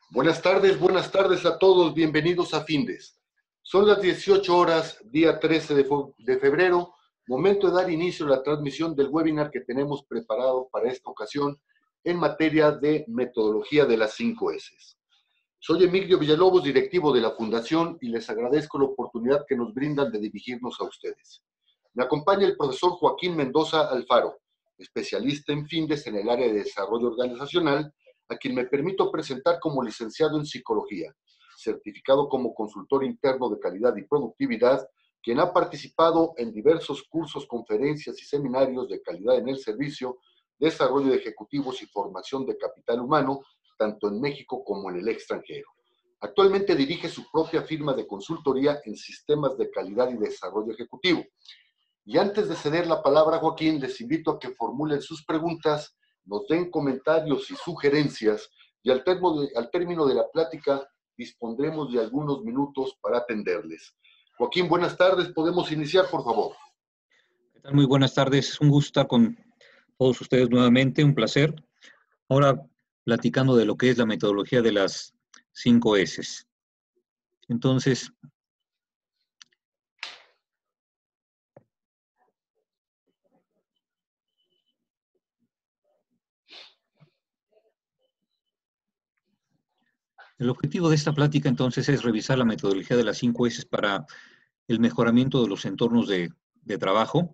Buenas tardes a todos, bienvenidos a Findes. Son las 18 horas, día 13 de febrero, momento de dar inicio a la transmisión del webinar que tenemos preparado para esta ocasión en materia de metodología de las 5 S. Soy Emilio Villalobos, directivo de la Fundación, y les agradezco la oportunidad que nos brindan de dirigirnos a ustedes. Me acompaña el profesor Joaquín Mendoza Alfaro, especialista en Findes en el área de desarrollo organizacional, a quien me permito presentar como licenciado en psicología, certificado como consultor interno de calidad y productividad, quien ha participado en diversos cursos, conferencias y seminarios de calidad en el servicio, desarrollo de ejecutivos y formación de capital humano, tanto en México como en el extranjero. Actualmente dirige su propia firma de consultoría en sistemas de calidad y desarrollo ejecutivo. Y antes de ceder la palabra a Joaquín, les invito a que formulen sus preguntas, nos den comentarios y sugerencias, y al término de la plática dispondremos de algunos minutos para atenderles. Joaquín, buenas tardes. ¿Podemos iniciar, por favor? ¿Qué tal? Muy buenas tardes. Un gusto estar con todos ustedes nuevamente. Un placer. Ahora platicando de lo que es la metodología de las 5 S. Entonces, el objetivo de esta plática entonces es revisar la metodología de las 5 S para el mejoramiento de los entornos de trabajo.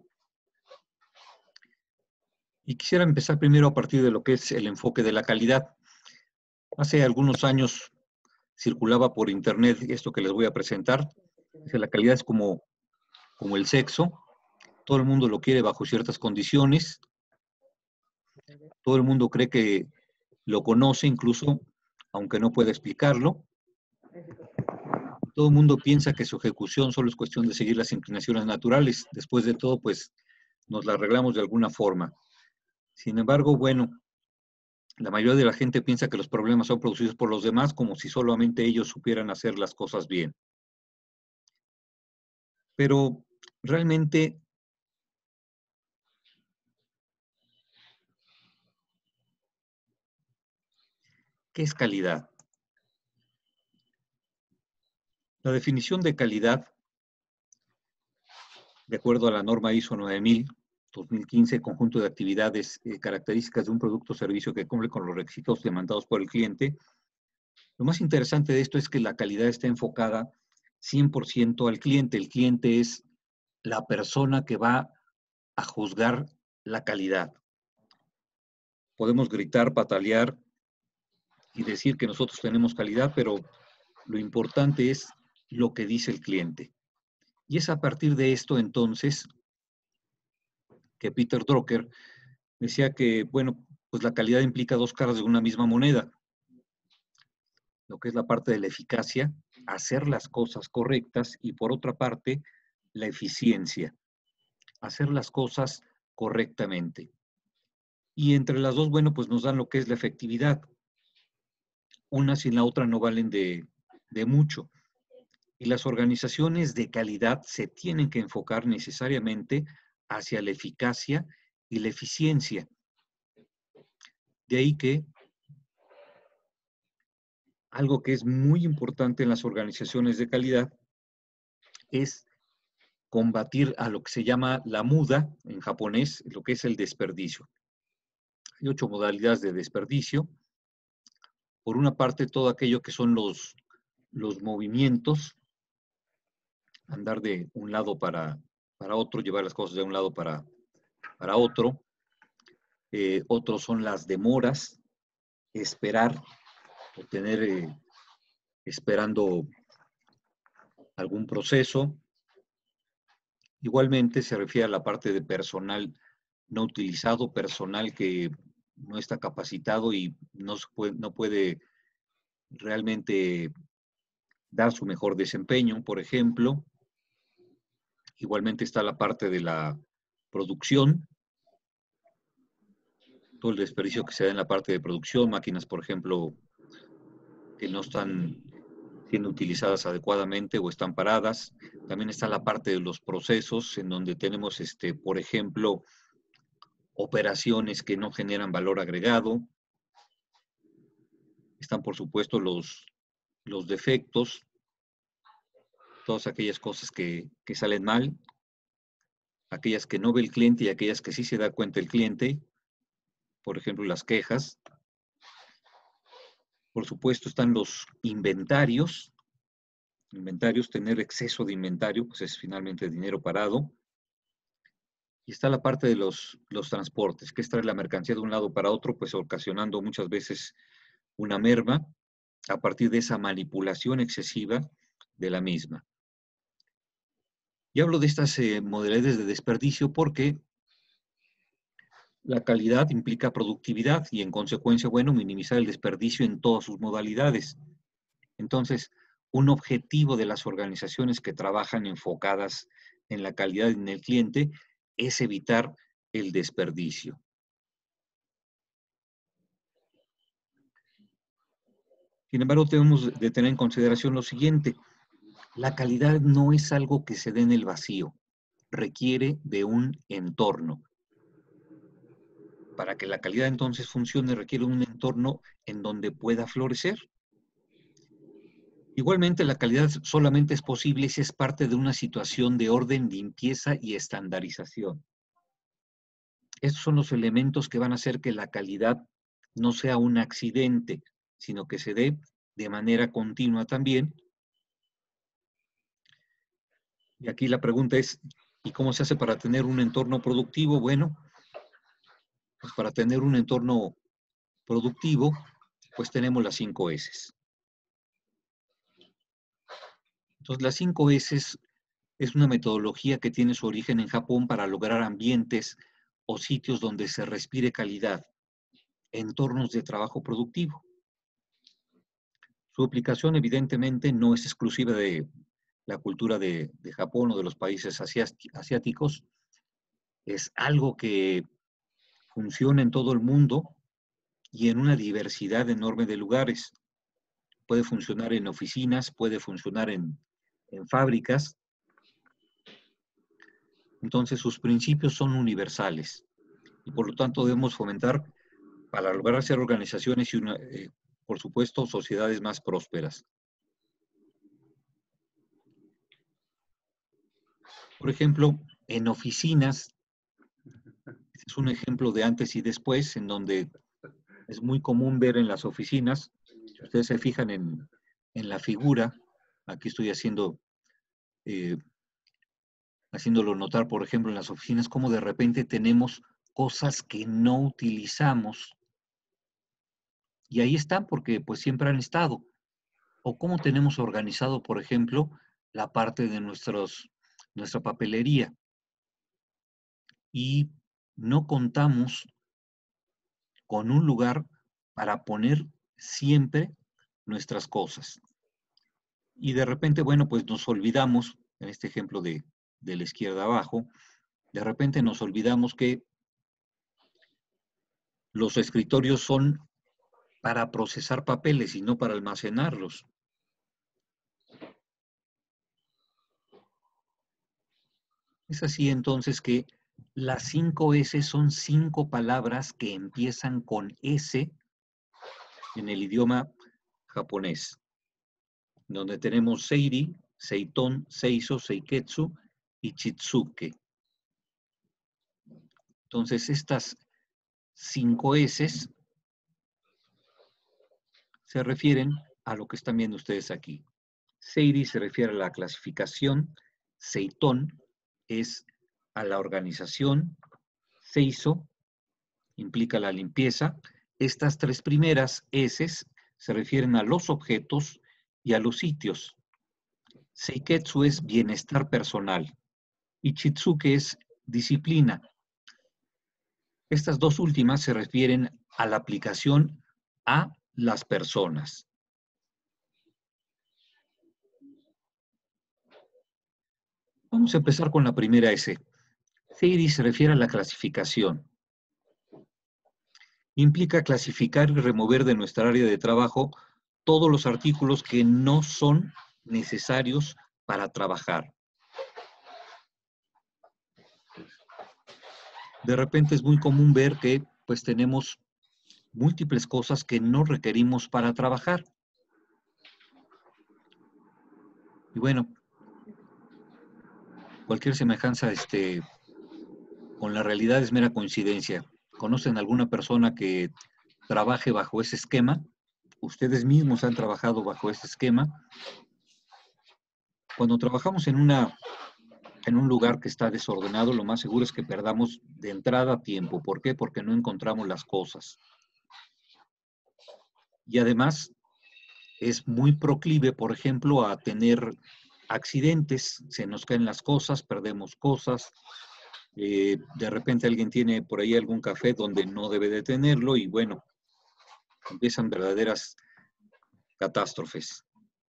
Y quisiera empezar primero a partir de lo que es el enfoque de la calidad. Hace algunos años circulaba por internet esto que les voy a presentar. La calidad es como el sexo. Todo el mundo lo quiere bajo ciertas condiciones. Todo el mundo cree que lo conoce, incluso aunque no pueda explicarlo. Todo el mundo piensa que su ejecución solo es cuestión de seguir las inclinaciones naturales. Después de todo, pues, nos la arreglamos de alguna forma. Sin embargo, bueno, la mayoría de la gente piensa que los problemas son producidos por los demás, como si solamente ellos supieran hacer las cosas bien. Pero realmente ¿qué es calidad? La definición de calidad, de acuerdo a la norma ISO 9000, 2015, conjunto de actividades características de un producto o servicio que cumple con los requisitos demandados por el cliente. Lo más interesante de esto es que la calidad está enfocada 100% al cliente. El cliente es la persona que va a juzgar la calidad. Podemos gritar, patalear y decir que nosotros tenemos calidad, pero lo importante es lo que dice el cliente. Y es a partir de esto, entonces, que Peter Drucker decía que, bueno, pues la calidad implica dos caras de una misma moneda. Lo que es la parte de la eficacia, hacer las cosas correctas, y por otra parte, la eficiencia, hacer las cosas correctamente. Y entre las dos, bueno, pues nos dan lo que es la efectividad. Una sin la otra no valen de mucho. Y las organizaciones de calidad se tienen que enfocar necesariamente hacia la eficacia y la eficiencia. De ahí que algo que es muy importante en las organizaciones de calidad es combatir a lo que se llama la muda, en japonés, lo que es el desperdicio. Hay 8 modalidades de desperdicio. Por una parte, todo aquello que son los movimientos, andar de un lado para otro, llevar las cosas de un lado para otro. Otros son las demoras, esperar o tener esperando algún proceso. Igualmente se refiere a la parte de personal no utilizado, personal que no está capacitado y no puede realmente dar su mejor desempeño, por ejemplo. Igualmente está la parte de la producción, todo el desperdicio que se da en la parte de producción, máquinas, por ejemplo, que no están siendo utilizadas adecuadamente o están paradas. También está la parte de los procesos, en donde tenemos, por ejemplo, operaciones que no generan valor agregado. Están, por supuesto, los defectos, todas aquellas cosas que salen mal, aquellas que no ve el cliente y aquellas que sí se da cuenta el cliente, por ejemplo, las quejas. Por supuesto, están los inventarios. Inventarios, tener exceso de inventario, pues es finalmente dinero parado. Y está la parte de los transportes, que es traer la mercancía de un lado para otro, pues ocasionando muchas veces una merma a partir de esa manipulación excesiva de la misma. Y hablo de estas modalidades de desperdicio porque la calidad implica productividad y en consecuencia, bueno, minimizar el desperdicio en todas sus modalidades. Entonces, un objetivo de las organizaciones que trabajan enfocadas en la calidad en el cliente es evitar el desperdicio. Sin embargo, debemos de tener en consideración lo siguiente. La calidad no es algo que se dé en el vacío. Requiere de un entorno. Para que la calidad entonces funcione, requiere un entorno en donde pueda florecer. Igualmente, la calidad solamente es posible si es parte de una situación de orden, limpieza y estandarización. Estos son los elementos que van a hacer que la calidad no sea un accidente, sino que se dé de manera continua también. Y aquí la pregunta es, ¿y cómo se hace para tener un entorno productivo? Bueno, pues para tener un entorno productivo, pues tenemos las 5 S. Entonces, las 5 S es una metodología que tiene su origen en Japón para lograr ambientes o sitios donde se respire calidad, entornos de trabajo productivo. Su aplicación evidentemente no es exclusiva de la cultura de Japón o de los países asiáticos. Es algo que funciona en todo el mundo y en una diversidad enorme de lugares. Puede funcionar en oficinas, puede funcionar en fábricas. Entonces, sus principios son universales y por lo tanto debemos fomentar para lograr hacer organizaciones y, por supuesto, sociedades más prósperas. Por ejemplo, en oficinas, es un ejemplo de antes y después, en donde es muy común ver en las oficinas, si ustedes se fijan en la figura, aquí estoy haciéndolo notar, por ejemplo, en las oficinas, como de repente tenemos cosas que no utilizamos y ahí están porque pues siempre han estado. O cómo tenemos organizado, por ejemplo, la parte de nuestra papelería. Y no contamos con un lugar para poner siempre nuestras cosas. Y de repente, bueno, pues nos olvidamos, en este ejemplo de la izquierda abajo, de repente nos olvidamos que los escritorios son para procesar papeles y no para almacenarlos. Es así entonces que las 5 S son 5 palabras que empiezan con S en el idioma japonés, donde tenemos Seiri, Seiton, Seiso, Seiketsu y Chitsuke. Entonces, estas 5 S se refieren a lo que están viendo ustedes aquí. Seiri se refiere a la clasificación, Seiton es a la organización, Seiso implica la limpieza. Estas 3 primeras S se refieren a los objetos y a los sitios. Seiketsu es bienestar personal y Chitsuke es disciplina. Estas dos últimas se refieren a la aplicación a las personas. Vamos a empezar con la primera S. Seiri se refiere a la clasificación. Implica clasificar y remover de nuestra área de trabajo todos los artículos que no son necesarios para trabajar. De repente es muy común ver que pues tenemos múltiples cosas que no requerimos para trabajar. Y bueno, cualquier semejanza con la realidad es mera coincidencia. ¿Conocen alguna persona que trabaje bajo ese esquema? Ustedes mismos han trabajado bajo ese esquema. Cuando trabajamos en un lugar que está desordenado, lo más seguro es que perdamos de entrada tiempo. ¿Por qué? Porque no encontramos las cosas. Y además es muy proclive, por ejemplo, a tener accidentes. Se nos caen las cosas, perdemos cosas. De repente alguien tiene por ahí algún café donde no debe de tenerlo y bueno, empiezan verdaderas catástrofes.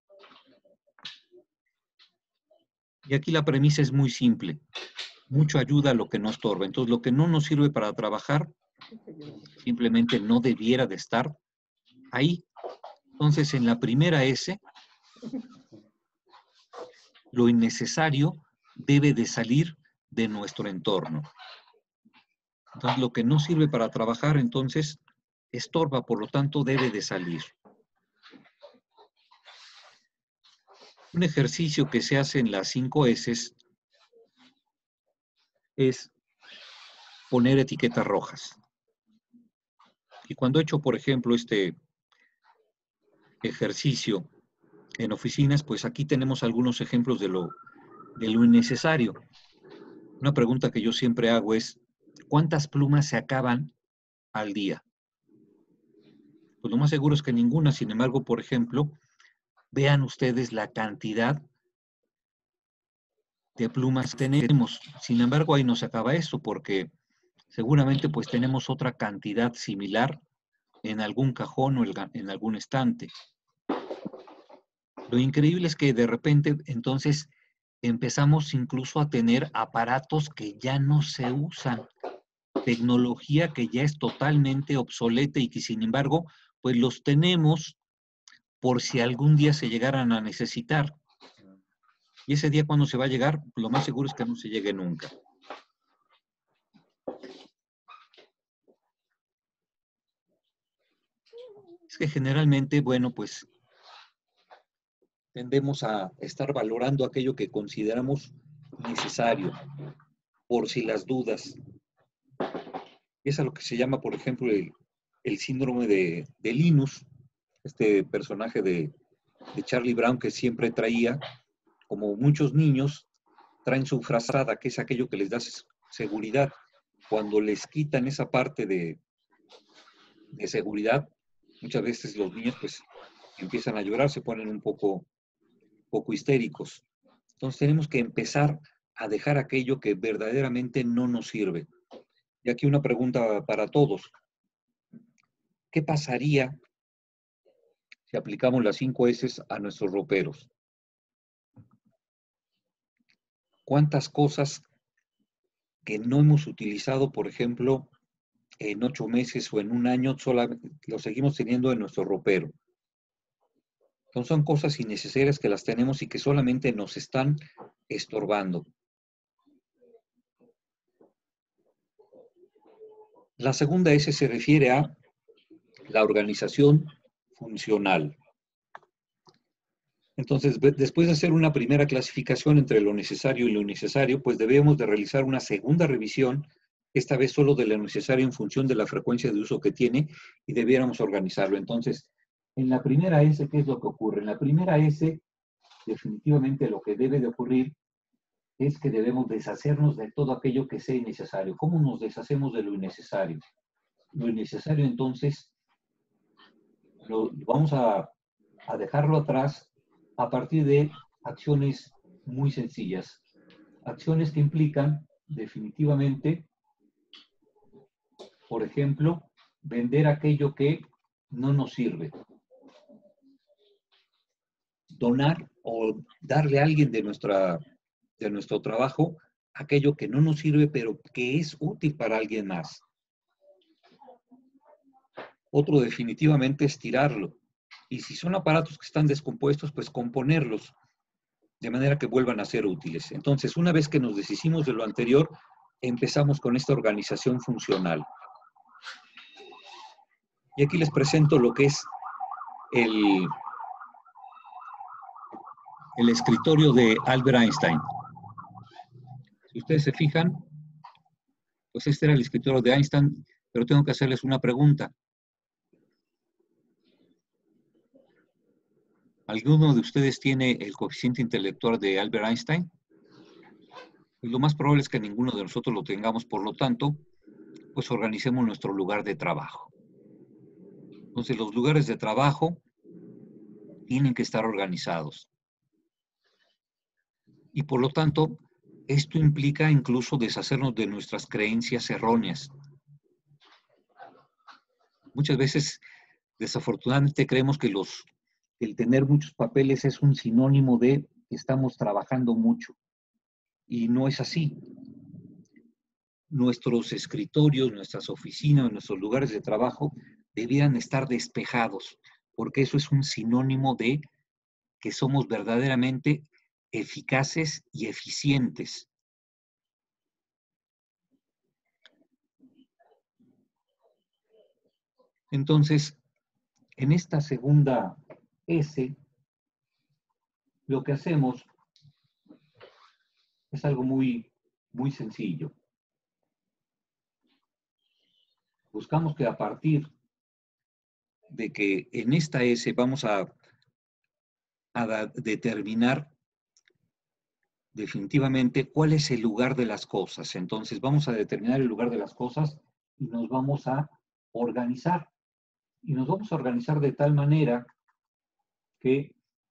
Y aquí la premisa es muy simple. Mucho ayuda a lo que no estorba. Entonces, lo que no nos sirve para trabajar, simplemente no debiera de estar ahí. Entonces, en la primera S, lo innecesario debe de salir de nuestro entorno. Entonces, lo que no sirve para trabajar, entonces, estorba, por lo tanto, debe de salir. Un ejercicio que se hace en las 5 S es poner etiquetas rojas. Y cuando he hecho, por ejemplo, este ejercicio en oficinas, pues aquí tenemos algunos ejemplos de lo innecesario. Una pregunta que yo siempre hago es, ¿cuántas plumas se acaban al día? Pues lo más seguro es que ninguna. Sin embargo, por ejemplo, vean ustedes la cantidad de plumas que tenemos. Sin embargo, ahí no se acaba eso, porque seguramente pues tenemos otra cantidad similar en algún cajón o en algún estante. Lo increíble es que de repente, entonces, empezamos incluso a tener aparatos que ya no se usan, tecnología que ya es totalmente obsoleta y que sin embargo, pues los tenemos por si algún día se llegaran a necesitar. Y ese día cuando se va a llegar, lo más seguro es que no se llegue nunca. Es que generalmente, bueno, pues tendemos a estar valorando aquello que consideramos necesario, por si las dudas. Es a lo que se llama, por ejemplo, el síndrome de Linus, este personaje de Charlie Brown que siempre traía, como muchos niños, traen su frazada, que es aquello que les da seguridad. Cuando les quitan esa parte de seguridad, muchas veces los niños pues empiezan a llorar, se ponen un poco histéricos. Entonces tenemos que empezar a dejar aquello que verdaderamente no nos sirve. Y aquí una pregunta para todos. ¿Qué pasaría si aplicamos las 5 S a nuestros roperos? ¿Cuántas cosas que no hemos utilizado, por ejemplo, en 8 meses o en un año, solamente lo seguimos teniendo en nuestro ropero? Entonces son cosas innecesarias que las tenemos y que solamente nos están estorbando. La segunda S se refiere a la organización funcional. Entonces, después de hacer una primera clasificación entre lo necesario y lo innecesario, pues debemos de realizar una segunda revisión, esta vez solo de lo necesario en función de la frecuencia de uso que tiene, y debiéramos organizarlo. Entonces, en la primera S, ¿qué es lo que ocurre? En la primera S, definitivamente lo que debe de ocurrir es que debemos deshacernos de todo aquello que sea innecesario. ¿Cómo nos deshacemos de lo innecesario? Lo innecesario, entonces, vamos a dejarlo atrás a partir de acciones muy sencillas. Acciones que implican, definitivamente, por ejemplo, vender aquello que no nos sirve. Donar o darle a alguien de nuestro trabajo aquello que no nos sirve, pero que es útil para alguien más. Otro definitivamente es tirarlo. Y si son aparatos que están descompuestos, pues componerlos de manera que vuelvan a ser útiles. Entonces, una vez que nos deshicimos de lo anterior, empezamos con esta organización funcional. Y aquí les presento lo que es el escritorio de Albert Einstein. Si ustedes se fijan, pues este era el escritorio de Einstein, pero tengo que hacerles una pregunta. ¿Alguno de ustedes tiene el coeficiente intelectual de Albert Einstein? Pues lo más probable es que ninguno de nosotros lo tengamos, por lo tanto, pues organicemos nuestro lugar de trabajo. Entonces, los lugares de trabajo tienen que estar organizados. Y por lo tanto, esto implica incluso deshacernos de nuestras creencias erróneas. Muchas veces, desafortunadamente, creemos que el tener muchos papeles es un sinónimo de que estamos trabajando mucho. Y no es así. Nuestros escritorios, nuestras oficinas, nuestros lugares de trabajo debieran estar despejados, porque eso es un sinónimo de que somos verdaderamente eficaces y eficientes. Entonces, en esta segunda S, lo que hacemos es algo muy, muy sencillo. Buscamos que a partir de que en esta S vamos a determinar definitivamente cuál es el lugar de las cosas. Entonces vamos a determinar el lugar de las cosas y nos vamos a organizar. Y nos vamos a organizar de tal manera que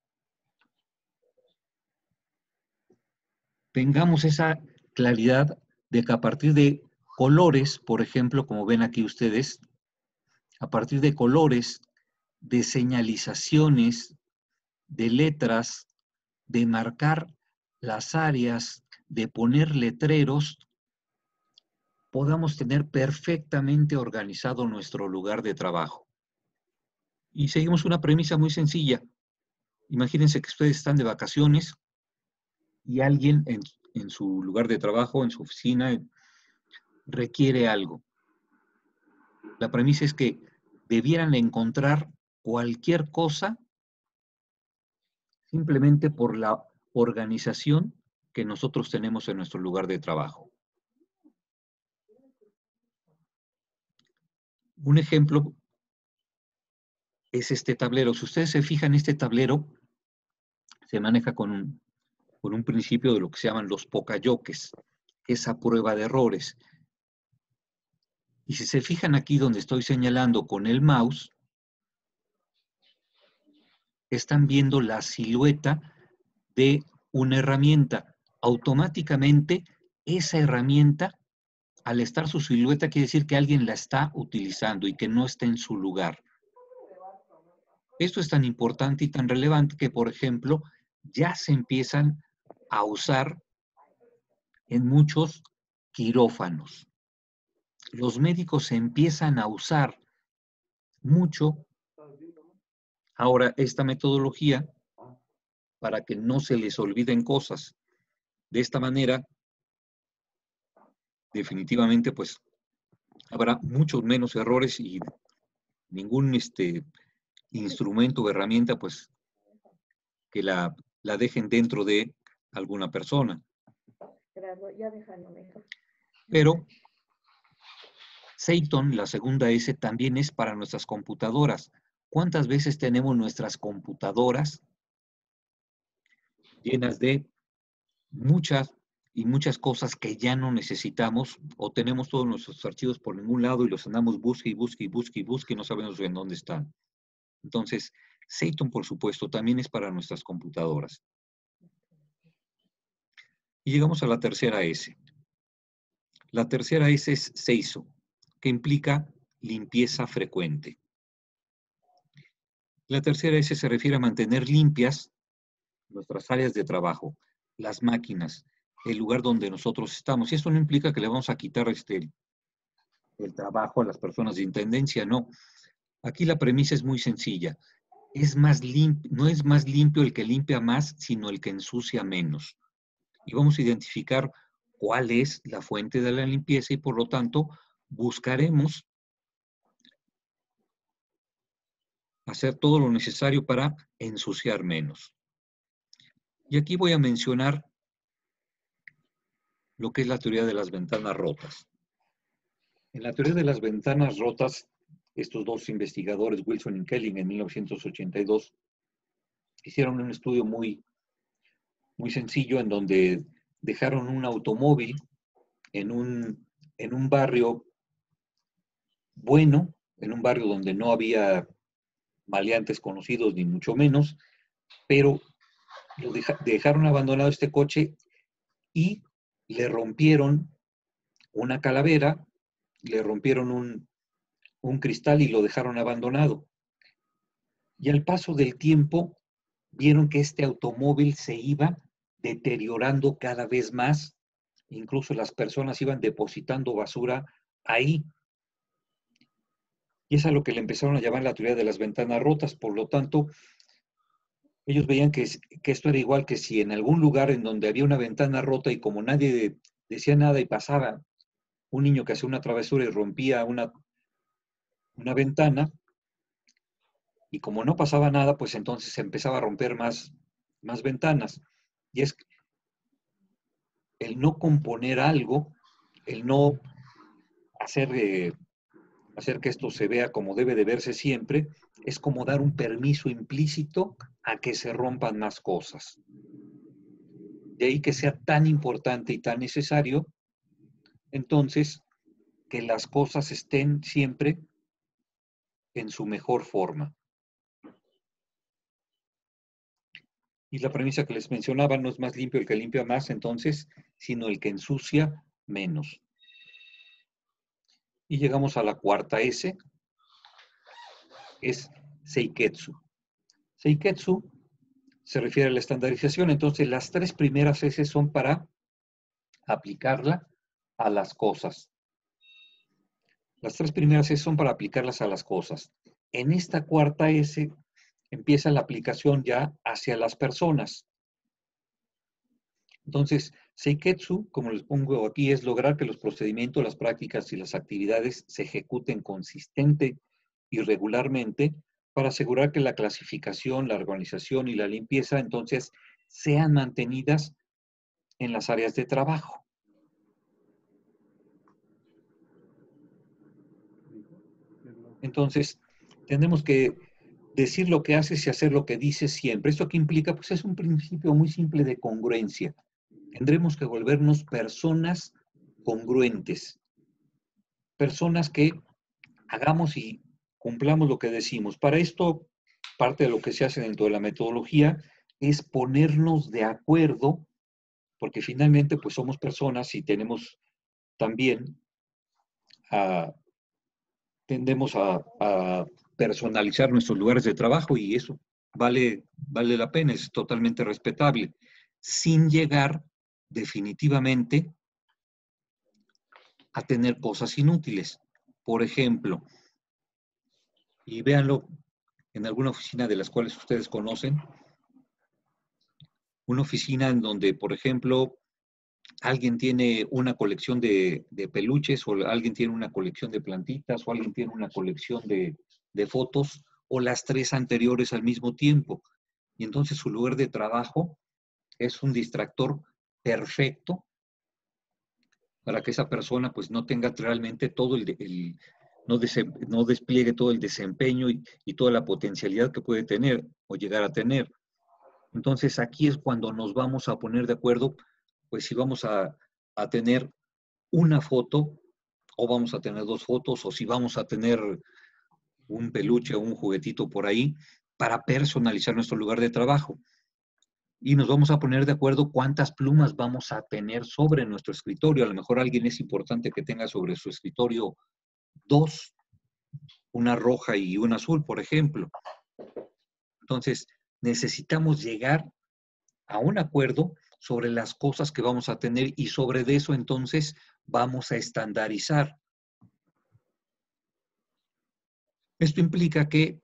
tengamos esa claridad de que a partir de colores, por ejemplo, como ven aquí ustedes, a partir de colores, de señalizaciones, de letras, de marcar las áreas, de poner letreros, podamos tener perfectamente organizado nuestro lugar de trabajo. Y seguimos una premisa muy sencilla. Imagínense que ustedes están de vacaciones y alguien en su lugar de trabajo, en su oficina, requiere algo. La premisa es que debieran encontrar cualquier cosa simplemente por la organización que nosotros tenemos en nuestro lugar de trabajo. Un ejemplo es este tablero. Si ustedes se fijan, este tablero se maneja con un principio de lo que se llaman los pocayoques, esa prueba de errores. Y si se fijan aquí donde estoy señalando con el mouse, están viendo la silueta de una herramienta. Automáticamente, esa herramienta, al estar su silueta, quiere decir que alguien la está utilizando y que no está en su lugar. Esto es tan importante y tan relevante que, por ejemplo, ya se empiezan a usar en muchos quirófanos. Los médicos empiezan a usar mucho ahora esta metodología para que no se les olviden cosas. De esta manera, definitivamente, pues, habrá muchos menos errores y ningún instrumento o herramienta, pues, que la dejen dentro de alguna persona. Pero Seyton, la segunda S, también es para nuestras computadoras. ¿Cuántas veces tenemos nuestras computadoras llenas de muchas y muchas cosas que ya no necesitamos, o tenemos todos nuestros archivos por ningún lado y los andamos busque y busque y busque y busque y no sabemos en dónde están? Entonces, Seyton, por supuesto, también es para nuestras computadoras. Y llegamos a la tercera S. La tercera S es Seiso, que implica limpieza frecuente. La tercera S se refiere a mantener limpias nuestras áreas de trabajo, las máquinas, el lugar donde nosotros estamos. Y esto no implica que le vamos a quitar el trabajo a las personas de intendencia, no. Aquí la premisa es muy sencilla. No es más limpio el que limpia más, sino el que ensucia menos. Y vamos a identificar cuál es la fuente de la limpieza y por lo tanto buscaremos hacer todo lo necesario para ensuciar menos. Y aquí voy a mencionar lo que es la teoría de las ventanas rotas. En la teoría de las ventanas rotas, estos dos investigadores, Wilson y Kelling, en 1982, hicieron un estudio muy sencillo en donde dejaron un automóvil en un barrio bueno, en un barrio donde no había maleantes conocidos ni mucho menos, pero dejaron abandonado este coche y le rompieron una calavera, le rompieron un cristal y lo dejaron abandonado. Y al paso del tiempo vieron que este automóvil se iba deteriorando cada vez más, incluso las personas iban depositando basura ahí. Y es a lo que le empezaron a llamar la teoría de las ventanas rotas. Por lo tanto, ellos veían que esto era igual que si en algún lugar en donde había una ventana rota y como nadie decía nada y pasaba un niño que hacía una travesura y rompía una ventana, y como no pasaba nada, pues entonces se empezaba a romper más ventanas. Y es el no componer algo, el no hacer que esto se vea como debe de verse siempre, es como dar un permiso implícito a que se rompan más cosas. De ahí que sea tan importante y tan necesario, entonces, que las cosas estén siempre en su mejor forma. Y la premisa que les mencionaba, no es más limpio el que limpia más, entonces, sino el que ensucia menos. Y llegamos a la cuarta S, es Seiketsu. Seiketsu se refiere a la estandarización, entonces las tres primeras S son para aplicarla a las cosas. Las tres primeras S son para aplicarlas a las cosas. En esta cuarta S empieza la aplicación ya hacia las personas. Entonces, Seiketsu, como les pongo aquí, es lograr que los procedimientos, las prácticas y las actividades se ejecuten consistente y regularmente para asegurar que la clasificación, la organización y la limpieza, entonces, sean mantenidas en las áreas de trabajo. Entonces, tenemos que decir lo que haces y hacer lo que dices siempre. ¿Esto qué implica? Pues es un principio muy simple de congruencia. Tendremos que volvernos personas congruentes. Personas que hagamos y cumplamos lo que decimos. Para esto, parte de lo que se hace dentro de la metodología es ponernos de acuerdo, porque finalmente pues somos personas y tenemos también, tendemos a personalizar nuestros lugares de trabajo y eso vale la pena, es totalmente respetable, sin llegar definitivamente a tener cosas inútiles. Por ejemplo, y véanlo en alguna oficina de las cuales ustedes conocen, una oficina en donde, por ejemplo, alguien tiene una colección de peluches, o alguien tiene una colección de plantitas, o alguien tiene una colección de fotos, o las tres anteriores al mismo tiempo. Y entonces su lugar de trabajo es un distractor perfecto para que esa persona pues no tenga realmente todo no despliegue todo el desempeño y toda la potencialidad que puede tener o llegar a tener. Entonces aquí es cuando nos vamos a poner de acuerdo, pues si vamos a tener una foto o vamos a tener dos fotos o si vamos a tener un peluche o un juguetito por ahí para personalizar nuestro lugar de trabajo. Y nos vamos a poner de acuerdo cuántas plumas vamos a tener sobre nuestro escritorio. A lo mejor alguien es importante que tenga sobre su escritorio dos, una roja y una azul, por ejemplo. Entonces, necesitamos llegar a un acuerdo sobre las cosas que vamos a tener y sobre eso entonces vamos a estandarizar. Esto implica que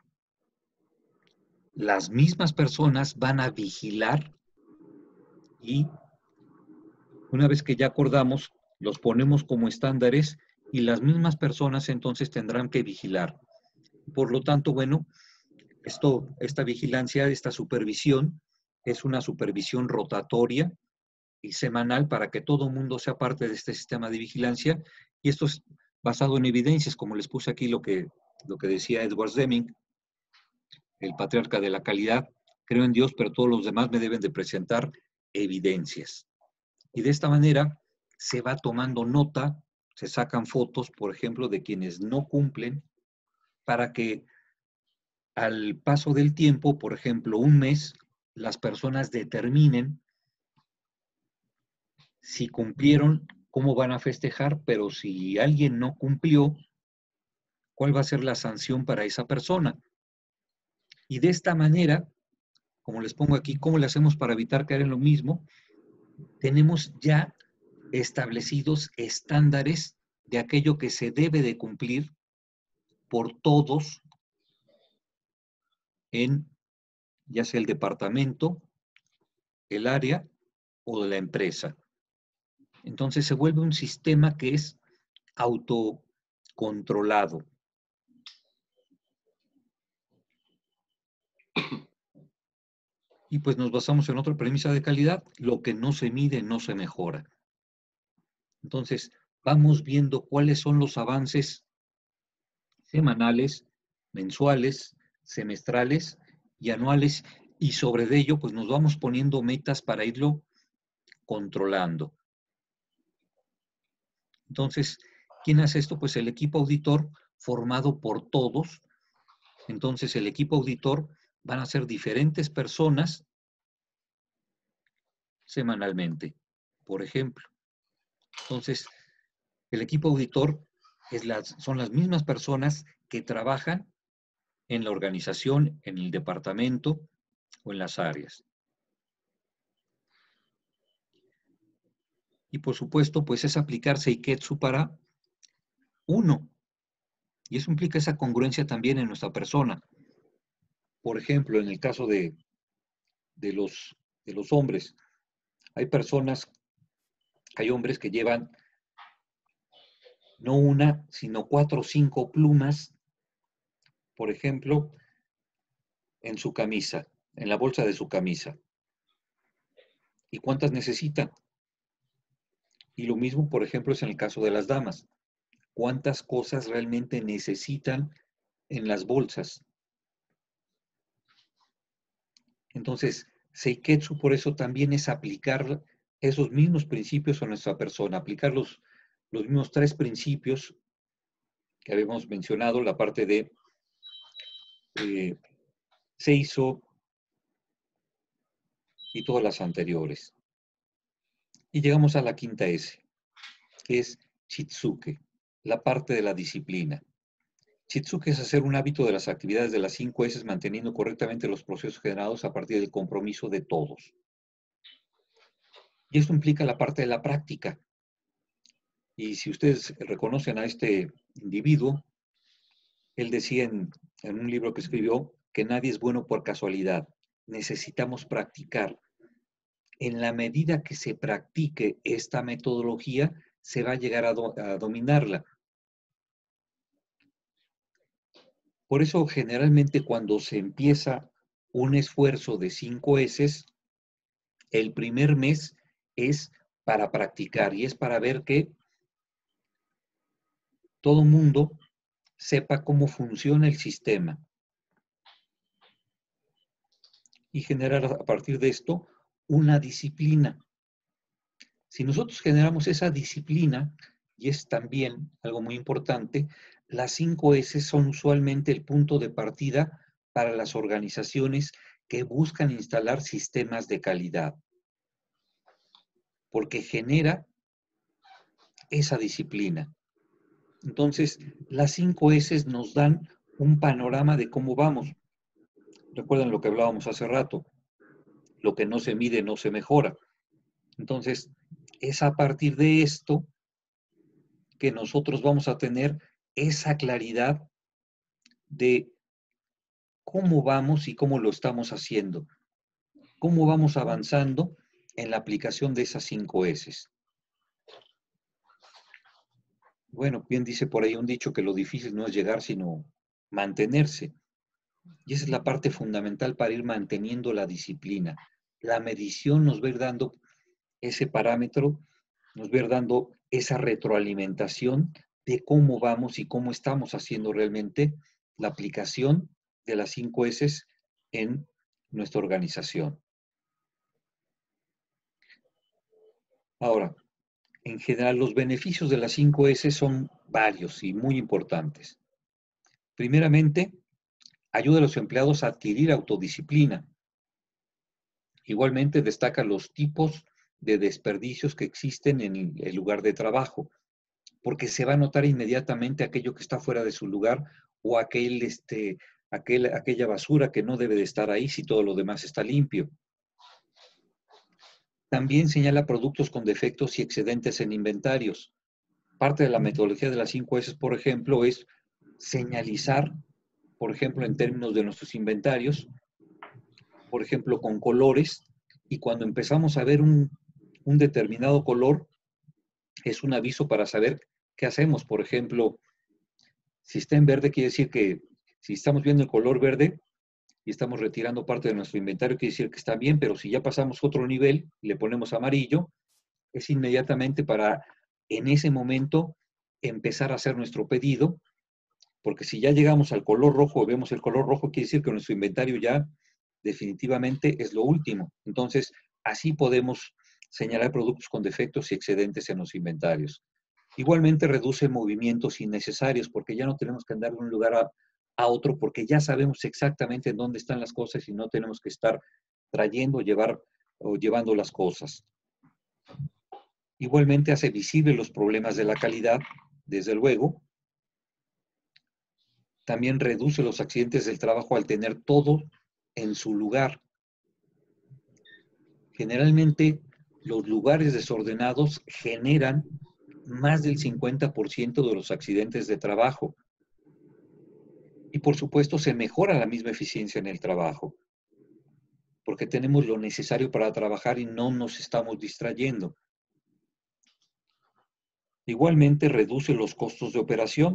las mismas personas van a vigilar y una vez que ya acordamos, los ponemos como estándares y las mismas personas entonces tendrán que vigilar. Por lo tanto, bueno, Esta vigilancia, esta supervisión, es una supervisión rotatoria y semanal para que todo el mundo sea parte de este sistema de vigilancia. Y esto es basado en evidencias, como les puse aquí lo que decía Edward Deming, el patriarca de la calidad. Creo en Dios, pero todos los demás me deben de presentar evidencias. Y de esta manera se va tomando nota, se sacan fotos, por ejemplo, de quienes no cumplen, para que al paso del tiempo, por ejemplo, un mes, las personas determinen si cumplieron, cómo van a festejar, pero si alguien no cumplió, cuál va a ser la sanción para esa persona. Y de esta manera, como les pongo aquí, ¿cómo le hacemos para evitar caer en lo mismo? Tenemos ya establecidos estándares de aquello que se debe de cumplir por todos en ya sea el departamento, el área o de la empresa. Entonces se vuelve un sistema que es autocontrolado. Y pues nos basamos en otra premisa de calidad: lo que no se mide no se mejora. Entonces vamos viendo cuáles son los avances semanales, mensuales, semestrales y anuales, y sobre ello pues nos vamos poniendo metas para irlo controlando. Entonces, ¿quién hace esto? Pues el equipo auditor, formado por todos. Entonces el equipo auditor van a ser diferentes personas semanalmente, por ejemplo. Entonces, el equipo auditor son las mismas personas que trabajan en la organización, en el departamento o en las áreas. Y por supuesto, pues es aplicar Seiketsu para uno. Y eso implica esa congruencia también en nuestra persona. Por ejemplo, en el caso de los hombres, hay hombres que llevan no una, sino 4 o 5 plumas, por ejemplo, en su camisa, en la bolsa de su camisa. ¿Y cuántas necesitan? Y lo mismo, por ejemplo, es en el caso de las damas. ¿Cuántas cosas realmente necesitan en las bolsas? Entonces, Seiketsu por eso también es aplicar esos mismos principios a nuestra persona, aplicar los mismos 3 principios que habíamos mencionado, la parte de Seiso y todas las anteriores. Y llegamos a la quinta S, que es Chitsuke, la parte de la disciplina. Chitsuke es hacer un hábito de las actividades de las 5 S, manteniendo correctamente los procesos generados a partir del compromiso de todos. Y esto implica la parte de la práctica. Y si ustedes reconocen a este individuo, él decía en un libro que escribió que nadie es bueno por casualidad. Necesitamos practicar. En la medida que se practique esta metodología, se va a llegar a dominarla. Por eso, generalmente, cuando se empieza un esfuerzo de 5 S, el primer mes es para practicar y es para ver que todo mundo sepa cómo funciona el sistema y generar a partir de esto una disciplina. Si nosotros generamos esa disciplina, y es también algo muy importante, las 5 S son usualmente el punto de partida para las organizaciones que buscan instalar sistemas de calidad, porque genera esa disciplina. Entonces, las 5 S nos dan un panorama de cómo vamos. Recuerden lo que hablábamos hace rato, lo que no se mide no se mejora. Entonces, es a partir de esto que nosotros vamos a tener esa claridad de cómo vamos y cómo lo estamos haciendo, cómo vamos avanzando en la aplicación de esas 5 S. Bueno, bien dice por ahí un dicho que lo difícil no es llegar, sino mantenerse. Y esa es la parte fundamental para ir manteniendo la disciplina. La medición nos va a ir dando ese parámetro, nos va a ir dando esa retroalimentación de cómo vamos y cómo estamos haciendo realmente la aplicación de las 5 S en nuestra organización. Ahora, en general, los beneficios de las 5 S son varios y muy importantes. Primeramente, ayuda a los empleados a adquirir autodisciplina. Igualmente, destaca los tipos de desperdicios que existen en el lugar de trabajo, porque se va a notar inmediatamente aquello que está fuera de su lugar o aquella basura que no debe de estar ahí si todo lo demás está limpio. También señala productos con defectos y excedentes en inventarios. Parte de la metodología de las 5 S, por ejemplo, es señalizar, por ejemplo, en términos de nuestros inventarios, por ejemplo, con colores, y cuando empezamos a ver un determinado color, es un aviso para saber qué hacemos. Por ejemplo, si está en verde, quiere decir que si estamos viendo el color verde y estamos retirando parte de nuestro inventario, quiere decir que está bien, pero si ya pasamos otro nivel y le ponemos amarillo, es inmediatamente para, en ese momento, empezar a hacer nuestro pedido, porque si ya llegamos al color rojo, vemos el color rojo, quiere decir que nuestro inventario ya definitivamente es lo último. Entonces, así podemos señalar productos con defectos y excedentes en los inventarios. Igualmente reduce movimientos innecesarios porque ya no tenemos que andar de un lugar a otro porque ya sabemos exactamente en dónde están las cosas y no tenemos que estar trayendo o llevando las cosas. Igualmente hace visible los problemas de la calidad, desde luego. También reduce los accidentes del trabajo al tener todo en su lugar. Generalmente, los lugares desordenados generan más del 50% de los accidentes de trabajo. Y por supuesto, se mejora la misma eficiencia en el trabajo, porque tenemos lo necesario para trabajar y no nos estamos distrayendo. Igualmente, reduce los costos de operación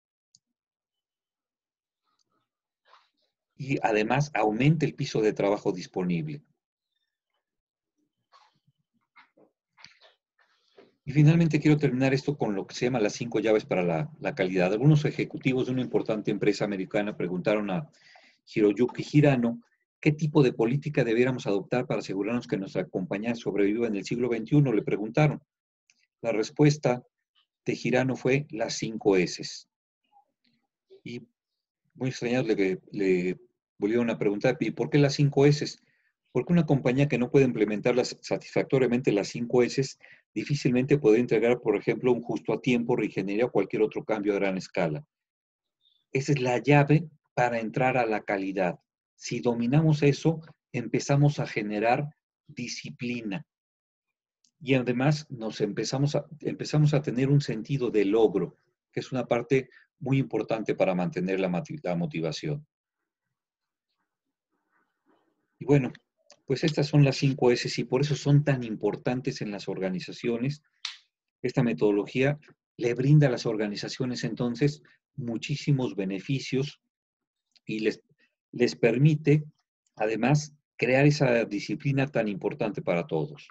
y además aumenta el piso de trabajo disponible. Y finalmente quiero terminar esto con lo que se llama las 5 llaves para la calidad. Algunos ejecutivos de una importante empresa americana preguntaron a Hiroyuki Hirano qué tipo de política debiéramos adoptar para asegurarnos que nuestra compañía sobreviva en el siglo XXI, le preguntaron. La respuesta de Hirano fue las 5 S. Y muy extrañados le volvieron a preguntar, ¿y por qué las 5 S? Porque una compañía que no puede implementar satisfactoriamente las 5 S difícilmente puede entregar, por ejemplo, un justo a tiempo, reingeniería o cualquier otro cambio a gran escala. Esa es la llave para entrar a la calidad. Si dominamos eso, empezamos a generar disciplina. Y además empezamos a tener un sentido de logro, que es una parte muy importante para mantener la motivación. Y bueno, pues estas son las 5 S y por eso son tan importantes en las organizaciones. Esta metodología le brinda a las organizaciones entonces muchísimos beneficios y les permite además crear esa disciplina tan importante para todos.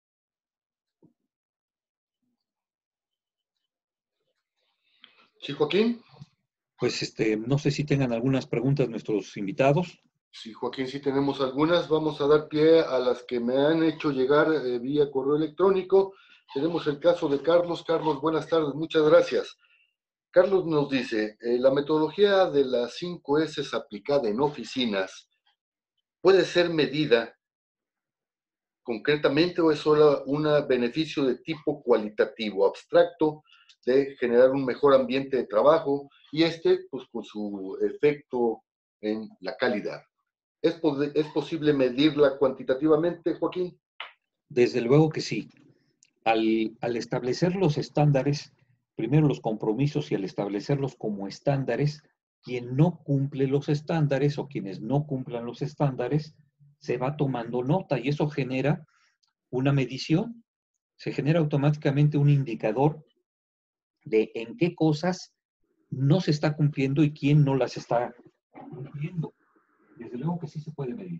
Sí, Joaquín. Pues no sé si tengan algunas preguntas nuestros invitados. Sí, Joaquín, sí tenemos algunas. Vamos a dar pie a las que me han hecho llegar vía correo electrónico. Tenemos el caso de Carlos. Carlos, buenas tardes, muchas gracias. Carlos nos dice, la metodología de las 5 S aplicada en oficinas puede ser medida concretamente o es solo un beneficio de tipo cualitativo, abstracto, de generar un mejor ambiente de trabajo y pues con su efecto en la calidad. ¿Es posible medirla cuantitativamente, Joaquín? Desde luego que sí. Al establecer los estándares, primero los compromisos y al establecerlos como estándares, quien no cumple los estándares o quienes no cumplan los estándares, se va tomando nota y eso genera una medición, se genera automáticamente un indicador de en qué cosas no se está cumpliendo y quién no las está cumpliendo. Desde luego que sí se puede medir.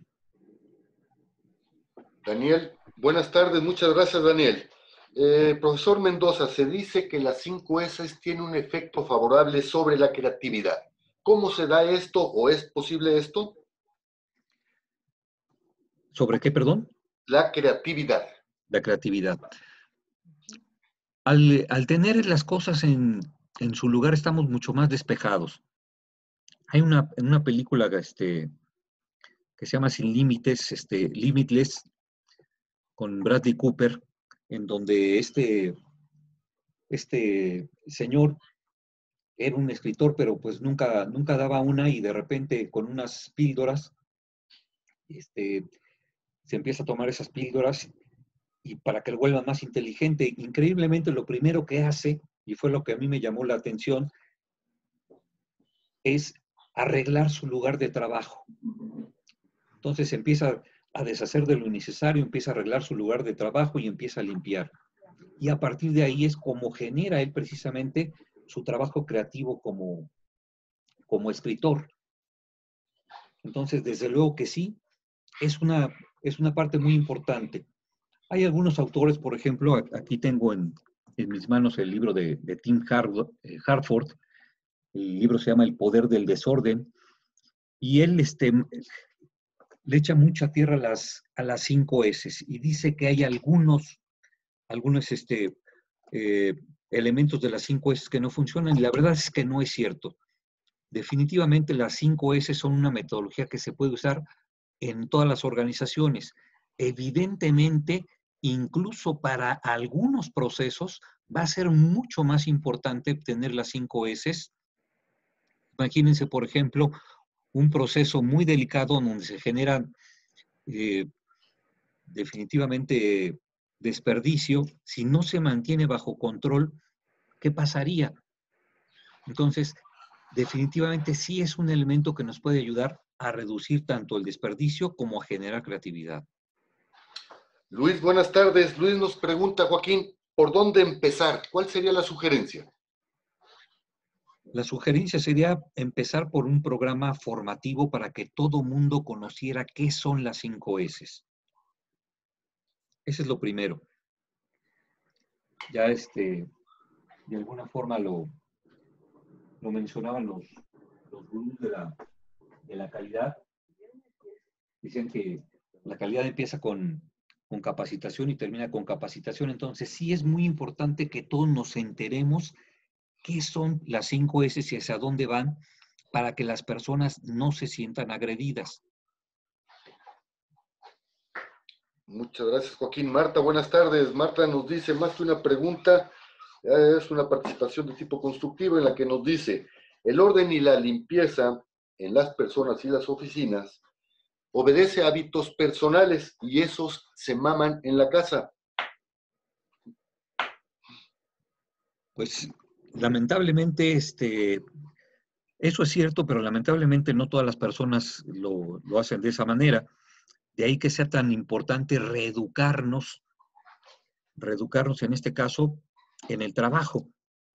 Daniel, buenas tardes, muchas gracias, Daniel. Profesor Mendoza, se dice que las 5 S tienen un efecto favorable sobre la creatividad. ¿Cómo se da esto o es posible esto? ¿Sobre qué, perdón? La creatividad. La creatividad. Al tener las cosas en su lugar, estamos mucho más despejados. Hay una película que se llama Sin Límites, Limitless, con Bradley Cooper, en donde este señor era un escritor, pero pues nunca daba una, y de repente con unas píldoras, se empieza a tomar esas píldoras y para que lo vuelva más inteligente. Increíblemente, lo primero que hace, y fue lo que a mí me llamó la atención, es arreglar su lugar de trabajo. Entonces empieza a deshacer de lo innecesario, empieza a arreglar su lugar de trabajo y empieza a limpiar. Y a partir de ahí es como genera él precisamente su trabajo creativo como escritor. Entonces, desde luego que sí, es una parte muy importante. Hay algunos autores, por ejemplo, aquí tengo en mis manos el libro de Tim Harford. El libro se llama El poder del desorden, y él le echa mucha tierra a las 5 S y dice que hay algunos eh, elementos de las 5 S que no funcionan, y la verdad es que no es cierto. Definitivamente las 5 S son una metodología que se puede usar en todas las organizaciones. Evidentemente, incluso para algunos procesos, va a ser mucho más importante tener las 5 S. Imagínense, por ejemplo, un proceso muy delicado donde se genera eh, definitivamente desperdicio. Si no se mantiene bajo control, ¿qué pasaría? Entonces, definitivamente sí es un elemento que nos puede ayudar a reducir tanto el desperdicio como a generar creatividad. Luis, buenas tardes. Luis nos pregunta, Joaquín, ¿por dónde empezar? ¿Cuál sería la sugerencia? La sugerencia sería empezar por un programa formativo para que todo mundo conociera qué son las 5 S. Ese es lo primero. Ya de alguna forma lo mencionaban los gurús de la calidad. Dicen que la calidad empieza con capacitación y termina con capacitación. Entonces sí es muy importante que todos nos enteremos qué son las 5 S y hacia dónde van, para que las personas no se sientan agredidas. Muchas gracias, Joaquín. Marta, buenas tardes. Marta nos dice, más que una pregunta, es una participación de tipo constructivo en la que nos dice, el orden y la limpieza en las personas y las oficinas obedece a hábitos personales y esos se maman en la casa. Pues lamentablemente, eso es cierto, pero lamentablemente no todas las personas lo hacen de esa manera. De ahí que sea tan importante reeducarnos en este caso, en el trabajo.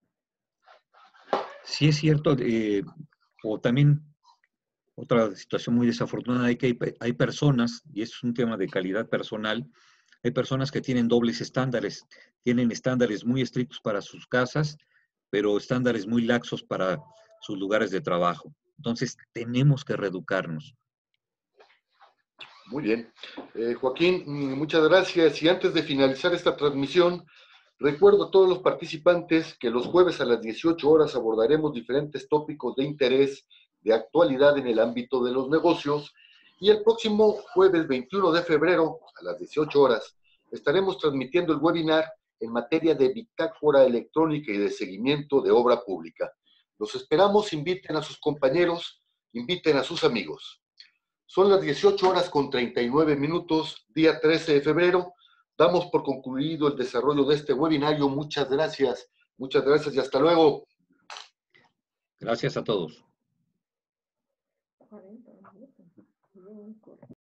Sí es cierto, o también otra situación muy desafortunada, hay personas, y es un tema de calidad personal, hay personas que tienen dobles estándares, tienen estándares muy estrictos para sus casas, pero estándares muy laxos para sus lugares de trabajo. Entonces, tenemos que reeducarnos. Muy bien. Joaquín, muchas gracias. Y antes de finalizar esta transmisión, recuerdo a todos los participantes que los jueves a las 18 horas abordaremos diferentes tópicos de interés, de actualidad en el ámbito de los negocios. Y el próximo jueves 21 de febrero a las 18 horas estaremos transmitiendo el webinar en materia de bitácora electrónica y de seguimiento de obra pública. Los esperamos, inviten a sus compañeros, inviten a sus amigos. Son las 18 horas con 39 minutos, día 13 de febrero. Damos por concluido el desarrollo de este webinario. Muchas gracias y hasta luego. Gracias a todos.